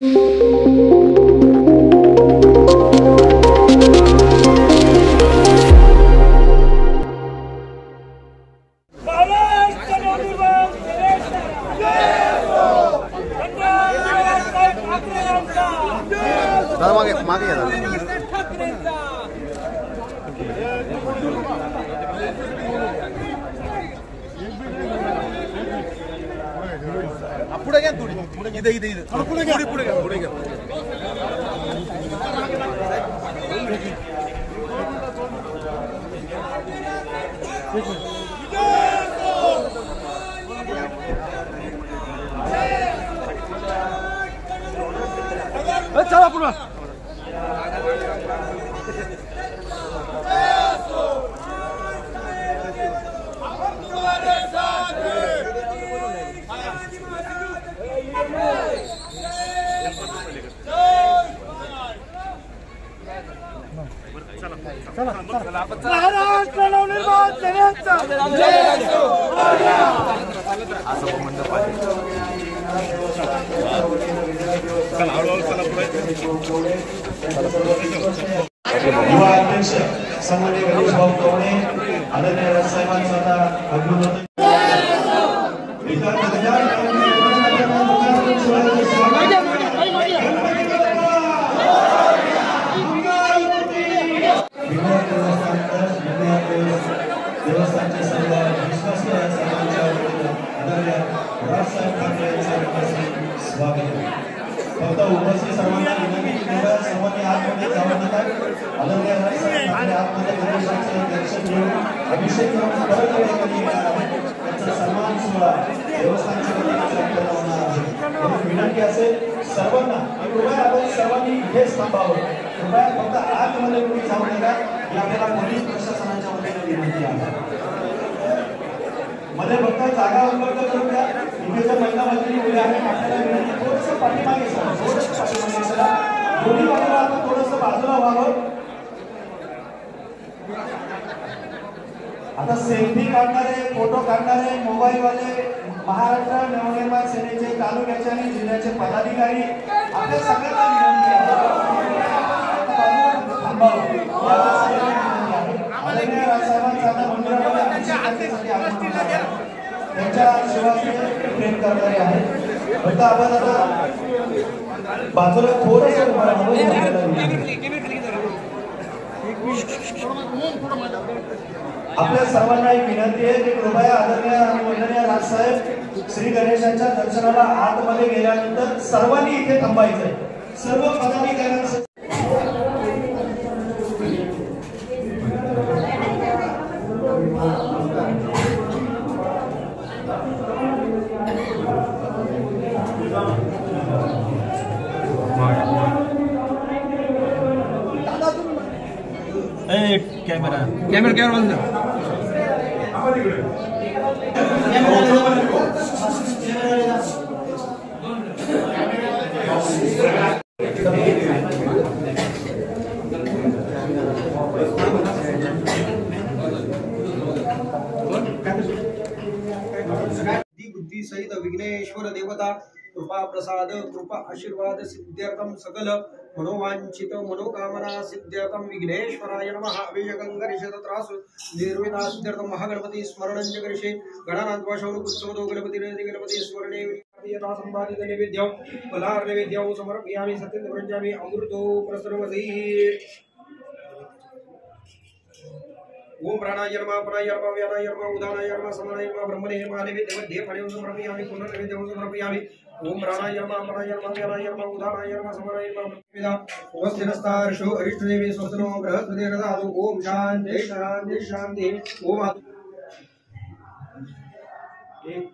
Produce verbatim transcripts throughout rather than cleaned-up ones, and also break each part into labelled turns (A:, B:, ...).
A: मागे मागे या पुढे घ्या थोडी इथे इथे इथे पुढे घ्या पुढे घ्या पुढे घ्या चला पुढे
B: महाराष्ट्र नवनिर्माण सेनेचा
C: युवा अध्यक्ष सन्माननीय गणेश भाऊ कवणे आदरणीय साहेबांचा अभिनंदन देवस्थानचे सर्व विश्वासीय सर्वांच्या आदरणीय राजसाहेब ठाकरे यांचे स्वागत फक्त उपस्थित सर्वांना विनंती केलं सर्वांनी आतमध्ये जावं नका आदरणीय राजसाहेब ठाकरे आतमध्ये गणेशाचे दर्शन घेऊन अभिषेक करून परत वेळेमध्ये येणार आहेत त्यांचा सन्मान सोहळा देवस्थानच्या वतीने संपन्न होणार आहे म्हणून विनंती असेल सर्वांना कृपया आपण सर्वांनी इथेच थांबावं कृपया फक्त आतमध्ये कोणी जाऊ नका ही आपल्याला पोलीस प्रशासनाच्या वतीने विनंती आहे मध्ये फक्त जागा उपलब्ध करून द्या इथे जर महिला मंत्री उभे आहेत आपल्याला विनंती थोडंसं पाठीमागे सरा थोडंसं पाठीमागे सरा दोन्ही बाजूला आपण थोडंसं बाजूला व्हावं आता सेल्फी काढणारे फोटो काढणारे मोबाईलवाले महाराष्ट्र नवनिर्माण सेनेचे तालुक्याचे आणि जिल्ह्याचे पदाधिकारी आपल्या सगळ्यांना विनंती आहे थांबावं आदरणीय राजसाहेबांचा आता मंदिरामध्ये त्यांच्या सेवाचे प्रेम करणारे आहेत फक्त आपण आता बाजूला थोडंसं उभं राहावं आपल्या सर्वांना एक विनंती आहे की कृपया आदरणीय वंदनीय राजसाहेब श्री गणेशांच्या दर्शनाला आतमध्ये गेल्यानंतर सर्वांनी इथे थांबायचंय सर्व पदाधिकाऱ्यांचं
A: कैमरा कैमरा कैमरा बंद
D: बुद्धि सहित विघ्नेश्वर देवता कृपा प्रसाद कृपा आशीर्वाद सिद्ध्यर्थम सकल मनोवांछित मनोकामना सिद्ध्यर्थम विघ्नेश्वराय नमः अभिषेकंगरिषदत्रास निर्विघ्नासिद्ध्यर्थम महागणपति स्मरणं करिष्ये गणानाद्वा शौनकुत्सवतो गणपति गणपति स्मरणे यथा संपादित नैवेद्यं फलार नैवेद्यं समर्पयामि सत्यं प्रजामि अमृतो प्रसर्वसि ओम प्राणाय नमः प्राणाय नमः व्यानाय नमः उदानाय नमः समानाय नमः ब्रह्मणे नमः नैवेद्यं मध्ये फलं समर्पयामि पुनर्नैवेद्यं समर्पयामि ओम प्राणाय नमः प्राणाय नमः व्यानाय नमः उदानाय नमः समानाय नमः ब्रह्मणे उपस्थितस्तार्षो अरिष्टदेवी स्वस्नो बृहस्पति ददातु ओम शांति शांति शांति ओम एक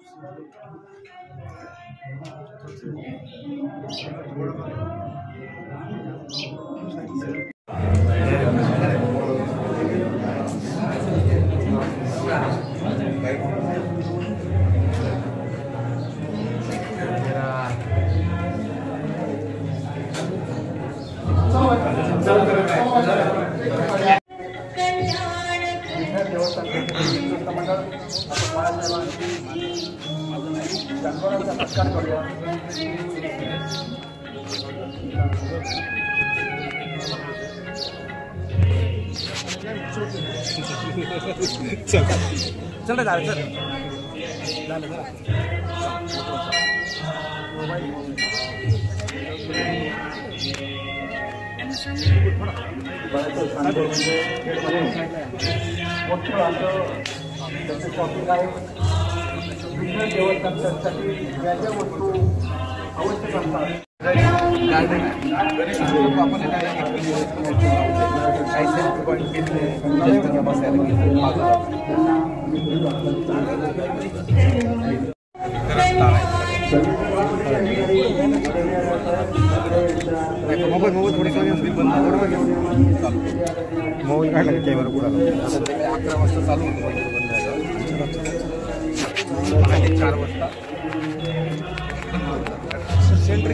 B: सत्कार करूया।
A: चल चल झालं चल झालं झालं
D: मोठं असं त्याचं शॉपिंग आहे विघ्न देवस्थानासाठी ज्या ज्या वस्तू आवश्यक असतात
A: गणेश आपण काही सेल्फी पॉईंट घेतले बसायला मोबाईल मोबाईल थोडी कमी बंद मोबाईल काढला कॅमेरा पुढे अकरा वाजता चालू होतो बंद चार वाजता सेंटर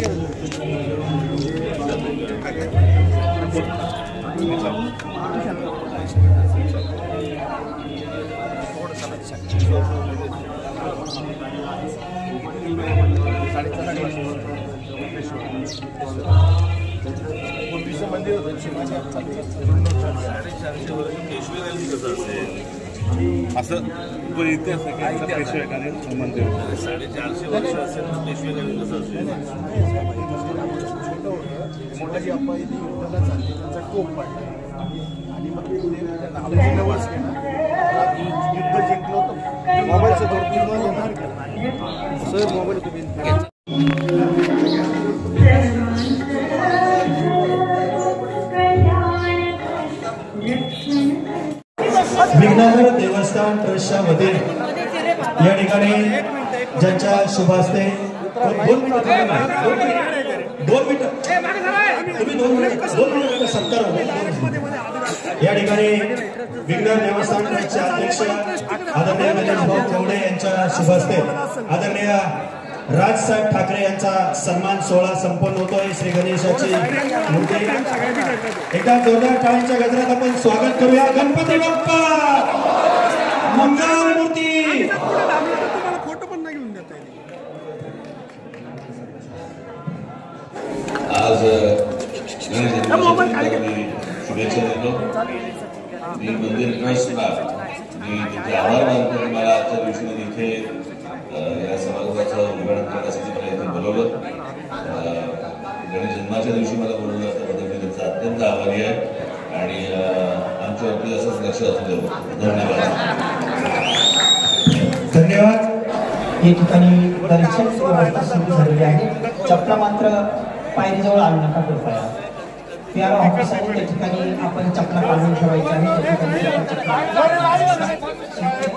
A: पूर्वीचं मंदिर होतं शिवाजी साडेचारशे वर्ष पेशवेकालीन कसं असेल असं इतिहास पेशवेकालीन मंदिर होतं साडेचारशे वर्ष असेल तर पेशवेकालीन कसं असेल मोठाजी अप्पा इथे युद्धाला चालले त्यांचा कोप पडला आणि मग ते नवस केला युद्ध जिंकलो तर मोबाईलचं भरपूर येणार केला सर मोबाईल तुम्ही
C: विघ्नहर देवस्थान ट्रस्टच्या वतीने या ठिकाणी ज्यांच्या शुभ हस्ते दोन मिनिटं दोन मिनिटं तुम्ही दोन मिनिट दोन मिनिटं सत्कार या ठिकाणी विघ्नहर देवस्थान ट्रस्टचे अध्यक्ष आदरणीय गणेश भाऊ कवडे यांच्या शुभ हस्ते आदरणीय राजसाहेब ठाकरे यांचा सन्मान सोहळा संपन्न होतोय. श्री गणेशाची मूर्ती एकदा जोरदार टाळ्यांच्या गजरात आपण स्वागत करूया. गणपती बाप्पा मंगल मूर्ती.
B: फोटो पण नाही घेऊन देता
E: आज शुभेच्छा देतो. मी मंदिर ट्रस्टला मी तिथे आभार मानतो की मला आजच्या दिवशी इथे या समारंभाचं उद्घाटन करण्यासाठी मला इथे बोलवलं. गणेश जन्माच्या दिवशी मला बोलवलं त्याबद्दल मी त्यांचा अत्यंत आभारी आहे आणि आमच्यावरती असंच लक्ष असू देऊ. धन्यवाद.
F: धन्यवाद. या ठिकाणी दर्शन व्यवस्था सुरू झालेली आहे. चपला मात्र पायरीजवळ आणू नका कृपया. प्यारा ऑफिस आहे त्या ठिकाणी आपण चपला काढून ठेवायची आहे. त्या ठिकाणी